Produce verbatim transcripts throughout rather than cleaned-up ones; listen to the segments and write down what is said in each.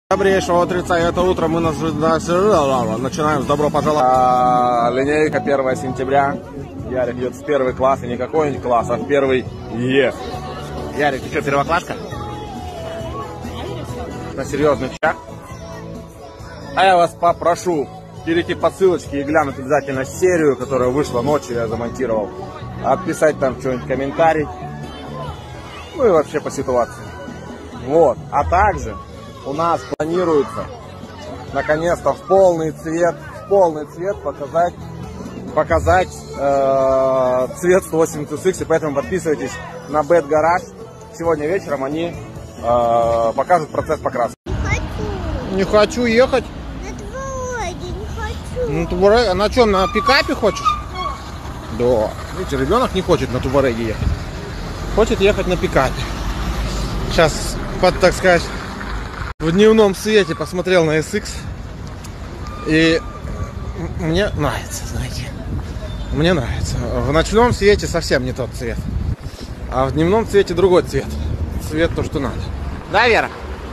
Добрейшего утреца, это утро мы начинаем с добро пожаловать. А, линейка первое сентября. Ярик идет в первый класс, и не какой-нибудь класс, а в первый Е. Ярик, ты что, первокласска? На серьезных щах? А я вас попрошу перейти по ссылочке и глянуть обязательно серию, которая вышла ночью, я замонтировал. Отписать там что-нибудь, комментарий. Ну и вообще по ситуации. Вот. А также у нас планируется наконец-то в полный цвет, в полный цвет показать, показать э, цвет сто восемьдесят икс, и поэтому подписывайтесь на Bad Garage. Сегодня вечером они э, покажут процесс покраски. Не хочу ехать. На твороге не хочу. На Туареге? А на чем, на пикапе хочешь? Да. Видите, ребенок не хочет на Туареге ехать. Хочет ехать на пикапе. Сейчас, под, так сказать, в дневном свете посмотрел на эс икс. И мне нравится, знаете. Мне нравится. В ночном свете совсем не тот цвет. А в дневном цвете другой цвет. Цвет то, что надо. Да, Вера?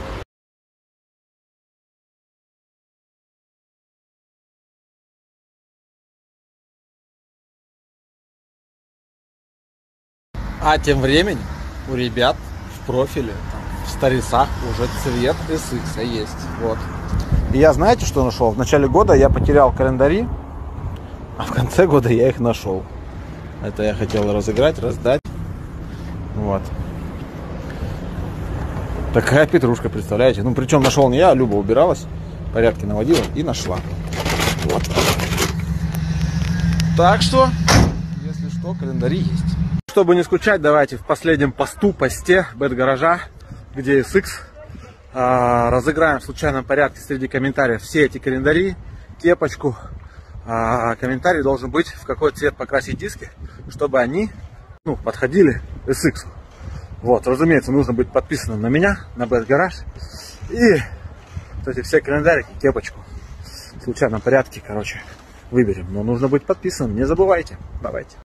А тем временем у ребят в профиле, там, в сторисах уже цвет эс икс есть. Вот. И я, знаете, что нашел? В начале года я потерял календари, а в конце года я их нашел. Это я хотел разыграть, раздать. Вот. Такая петрушка, представляете? Ну, причем нашел не я, Люба убиралась, порядки наводила и нашла. Вот. Так что, если что, календари есть. Чтобы не скучать, давайте в последнем посту, посте Bad Garage, где эс икс, а, разыграем в случайном порядке среди комментариев все эти календари, кепочку. А, комментарий должен быть, в какой цвет покрасить диски, чтобы они, ну, подходили эс икс. Вот, разумеется, нужно быть подписанным на меня, на Bad Garage. И вот эти все календарики, кепочку в случайном порядке, короче, выберем. Но нужно быть подписанным, не забывайте. Давайте.